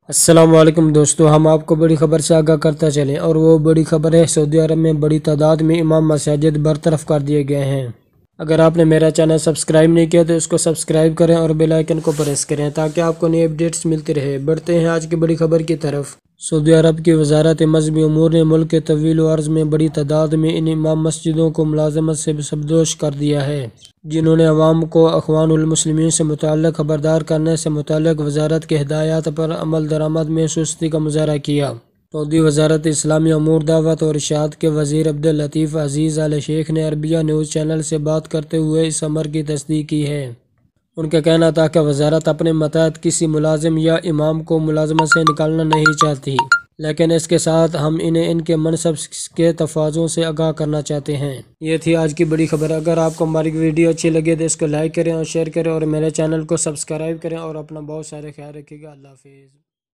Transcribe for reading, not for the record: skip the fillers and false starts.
السلام علیکم دوستو، ہم آپ کو بڑی خبر سے آگاہ کرتا چلیں، اور وہ بڑی خبر ہے سعودی عرب میں بڑی تعداد میں امام مساجد برطرف کر دیے گئے ہیں۔ اگر آپ نے میرا چینل سبسکرائب نہیں کیا تو اس کو سبسکرائب کریں اور بیل آئیکن کو پریس کریں تاکہ آپ کو نئی اپڈیٹس ملتی رہے۔ بڑھتے ہیں آج کی بڑی خبر کی طرف۔ سعودی عرب کی وزارت مذہبی امور نے ملک کے طویل و عرض میں بڑی تعداد میں ان امام مسجدوں کو ملازمت سے سبکدوش کر دیا ہے، جنہوں نے عوام کو اخوان المسلمین سے متعلق خبردار کرنے سے متعلق وزارت کی ہدایات پر عمل درآمد میں سستی کا مظاہرہ کیا۔ سعودی وزارت اسلامی امور، دعوت اور ارشاد کے وزیر عبداللطیف عزیز آل شیخ نے عربیہ نیوز چینل سے بات کرتے ہوئے اس امر کی تصدیق کی ہے۔ ان کا کہنا تھا کہ وزارت اپنے ماتحت کسی ملازم یا امام کو ملازمت سے نکالنا نہیں چاہتی، لیکن اس کے ساتھ ہم انہیں ان کے منصب کے تفاضوں سے آگاہ کرنا چاہتے ہیں۔ یہ تھی آج کی بڑی خبر۔ اگر آپ کو ہماری ویڈیو اچھی لگے تو اس کو لائک کریں اور شیئر کریں اور میرے چینل کو سبسکرائب کریں، اور اپنا بہت سارا خیال رکھیے گا۔ اللہ حافظ۔